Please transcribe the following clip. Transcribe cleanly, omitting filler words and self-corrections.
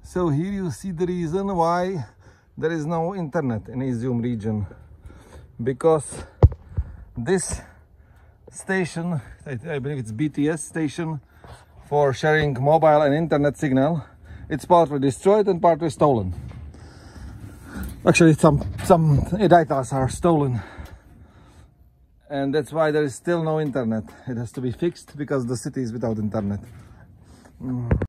So here you see the reason why there is no internet in Izium region, because this station, I believe it's BTS station for sharing mobile and internet signal, it's partly destroyed and partly stolen. Actually, some data are stolen, and that's why there is still no internet. It has to be fixed because the city is without internet.